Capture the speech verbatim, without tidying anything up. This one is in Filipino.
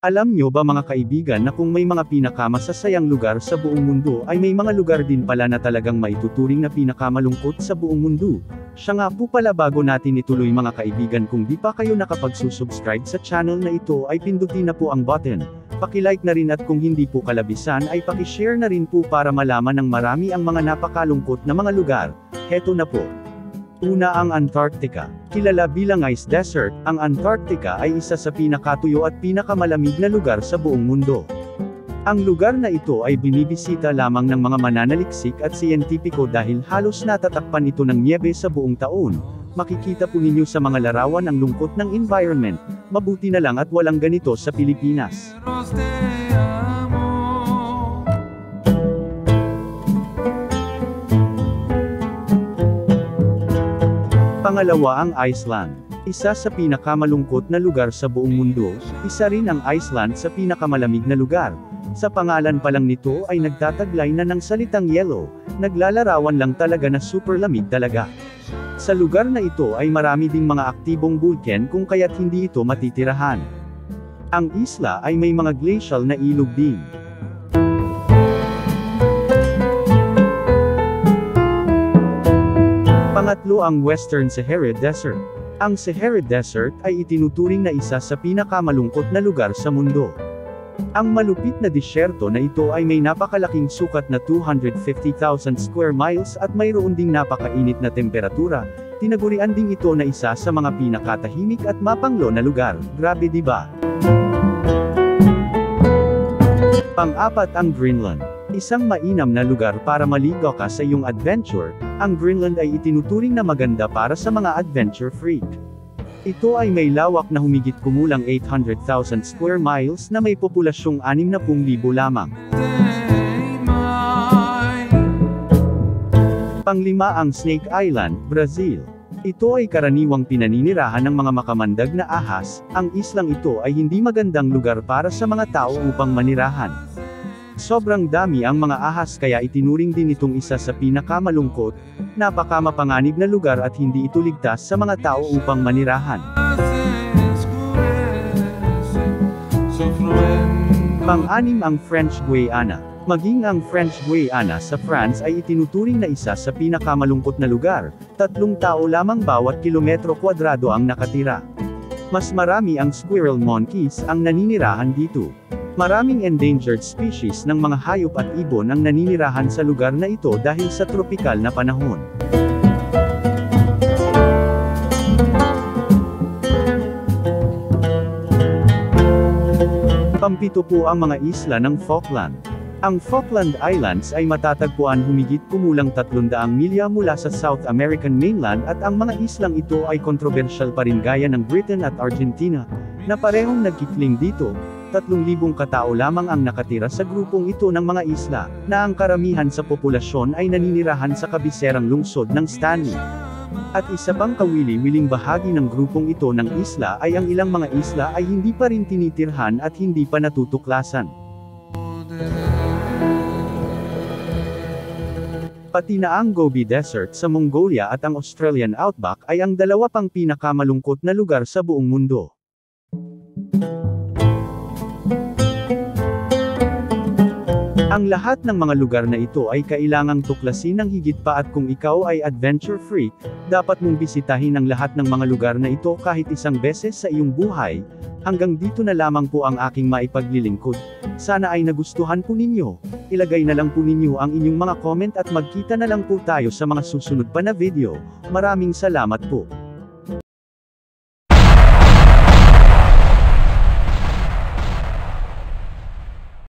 Alam nyo ba mga kaibigan na kung may mga pinakamasasayang lugar sa buong mundo ay may mga lugar din pala na talagang maituturing na pinakamalungkot sa buong mundo? Siya nga po pala, bago natin ituloy mga kaibigan, kung di pa kayo nakapagsusubscribe sa channel na ito ay pindutin na po ang button, paki-like na rin, at kung hindi po kalabisan ay paki-share na rin po para malaman ng marami ang mga napakalungkot na mga lugar. Heto na po. Una, ang Antarctica. Kilala bilang ice desert, ang Antarctica ay isa sa pinakatuyo at pinakamalamig na lugar sa buong mundo. Ang lugar na ito ay binibisita lamang ng mga mananaliksik at siyentipiko dahil halos natatakpan ito ng niyebe sa buong taon. Makikita po ninyo sa mga larawan ang lungkot ng environment. Mabuti na lang at walang ganito sa Pilipinas. Pangalawa, ang Iceland. Isa sa pinakamalungkot na lugar sa buong mundo, isa rin ang Iceland sa pinakamalamig na lugar. Sa pangalan pa lang nito ay nagtataglay na ng salitang yellow, naglalarawan lang talaga na super lamig talaga. Sa lugar na ito ay marami ding mga aktibong bulkan kung kaya't hindi ito matitirahan. Ang isla ay may mga glacial na ilog din. Pangatlo, ang Western Sahara Desert. Ang Sahara Desert ay itinuturing na isa sa pinakamalungkot na lugar sa mundo. Ang malupit na disyerto na ito ay may napakalaking sukat na two hundred fifty thousand square miles at mayroon ding napakainit na temperatura. Tinagurian ding ito na isa sa mga pinakatahimik at mapanglo na lugar. Grabe, di ba? Pang-apat, ang Greenland. Isang mainam na lugar para maligaw ka sa iyong adventure. Ang Greenland ay itinuturing na maganda para sa mga adventure freak. Ito ay may lawak na humigit kumulang eight hundred thousand square miles na may populasyong anim na pung libo lamang. Panglima, ang Snake Island, Brazil. Ito ay karaniwang pinaninirahan ng mga makamandag na ahas. Ang islang ito ay hindi magandang lugar para sa mga tao upang manirahan. Sobrang dami ang mga ahas kaya itinuring din itong isa sa pinakamalungkot, napakamapanganib na lugar at hindi ito ligtas sa mga tao upang manirahan. Pang-anim, ang French Guiana. Maging ang French Guiana sa France ay itinuturing na isa sa pinakamalungkot na lugar, tatlong tao lamang bawat kilometro kwadrado ang nakatira. Mas marami ang squirrel monkeys ang naninirahan dito. Maraming endangered species ng mga hayop at ibon ang naninirahan sa lugar na ito dahil sa tropikal na panahon. Pampito po, ang mga isla ng Falkland. Ang Falkland Islands ay matatagpuan humigit kumulang tatlong daang milya mula sa South American mainland at ang mga islang ito ay kontrobersyal pa rin gaya ng Britain at Argentina, na parehong nagkikling dito. Tatlong libong katao lamang ang nakatira sa grupong ito ng mga isla, na ang karamihan sa populasyon ay naninirahan sa kabiserang lungsod ng Stanley. At isa pang kawili-wiling bahagi ng grupong ito ng isla ay ang ilang mga isla ay hindi pa rin tinitirhan at hindi pa natutuklasan. Pati na ang Gobi Desert sa Mongolia at ang Australian Outback ay ang dalawa pang pinakamalungkot na lugar sa buong mundo. Ang lahat ng mga lugar na ito ay kailangang tuklasin ng higit pa, at kung ikaw ay adventure freak, dapat mong bisitahin ang lahat ng mga lugar na ito kahit isang beses sa iyong buhay. Hanggang dito na lamang po ang aking maipaglilingkod. Sana ay nagustuhan po ninyo. Ilagay na lang po ninyo ang inyong mga comment at magkita na lang po tayo sa mga susunod pa na video. Maraming salamat po.